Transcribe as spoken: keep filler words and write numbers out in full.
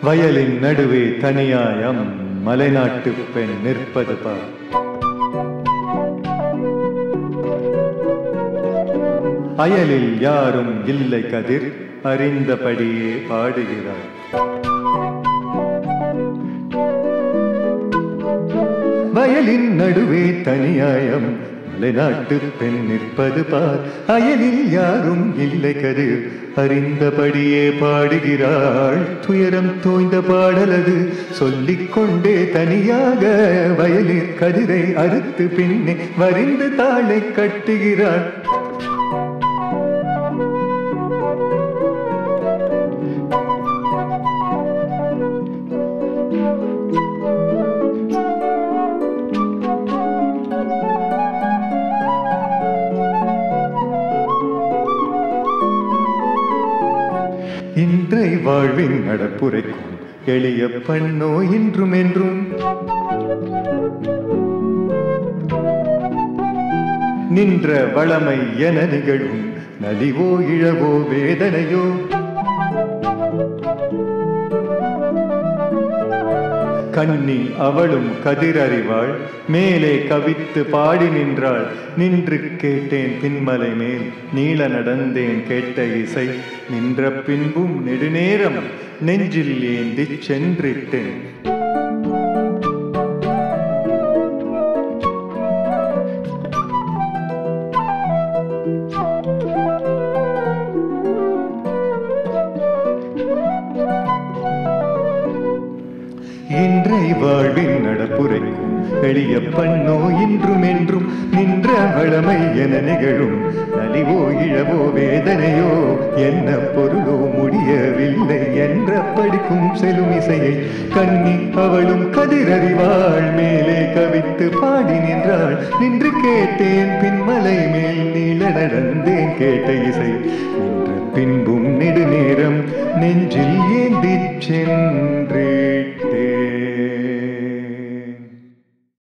Violin நடுவே தனியாயம் மலைநாட்டு பெண் நிற்பது பார். அயலில் யாரும் இல்லை கதிர் அறிந்தபடியே பாடுகிறார். வயலின் நடுவே தனியாயம் மலைநாட்டு பெண் நிற்பது பார். அயலில் யாரும் இல்லை கதிர் அறிந்தபடியே பாடுகிறாள். துயரம் தோய்ந்த பாடலது சொல்லிக் கொண்டே தனியாக வயலில் கதிரை அறுத்து பின்னே வரிந்து தாளை கட்டுகிறாள். இன்றை வாழ்வின் நடப்புரைக்கும் எளிய பண்ணோ இன்றும் என்றும் நின்ற வளமை என நிகழும் நலிவோ இழவோ வேதனையோ கண்ணி அவளும் கதிரறிவாள். மேலே கவித்து பாடி நின்றாள். நின்று கேட்டேன் பின்மலை மேல் நீள நடந்தேன் கேட்ட இசை. நின்ற பின்பும் நெடுநேரம் நெஞ்சில் ஏந்தி சென்றிட்டேன். இன்றை வாழ்வின் நடப்புரைக்கும் எளிய பண்ணோ இன்றும் என்றும் நின்ற வளமை என நிகழும் நலிவோ இழவோ வேதனையோ என்ன பொருளோ முடியவில்லை என்ற படிக்கும் செலும் இசையை கண்ணி அவளும் கதிரறிவாள். மேலே கவித்து பாடி நின்றாள். நின்று கேட்டேன் பின்மலை மேல் நீள நடந்தேன் கேட்ட இசை. நின்ற பின்பும் நெடுநேரம் நெஞ்சில் ஏந்தி சென்றே.